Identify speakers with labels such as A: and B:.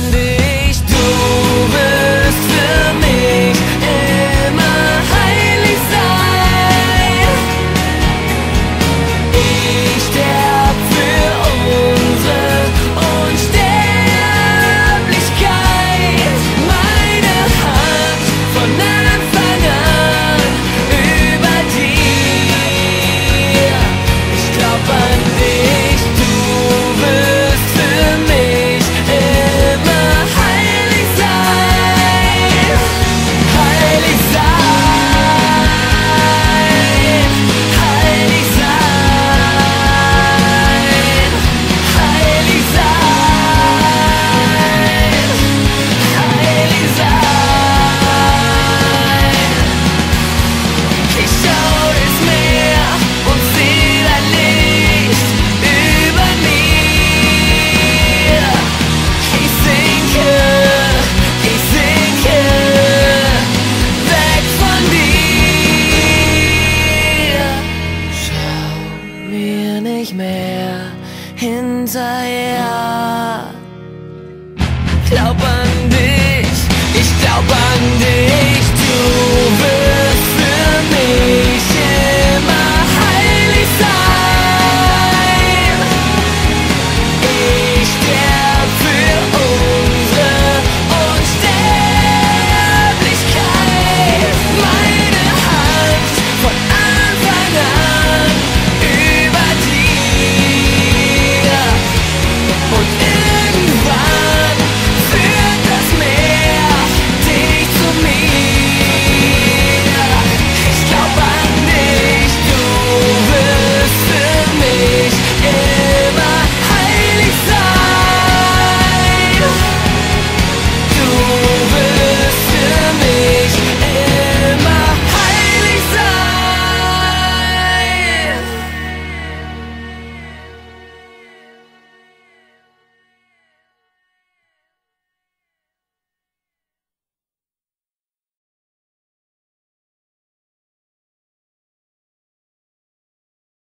A: an dich, du wirst für mich immer heilig sein. Ich sterb für unsere Unsterblichkeit. Meine Hand von Anfang an über dir. Ich glaub an dich, du wirst für mich immer heilig sein. Heilig sein. Heilig sein. Heilig sein. Heilig sein. Ich schau ins Meer und seh dein Licht über mir. Ich sinke weg von dir. Schau mir nicht mehr hinterher. Glaub an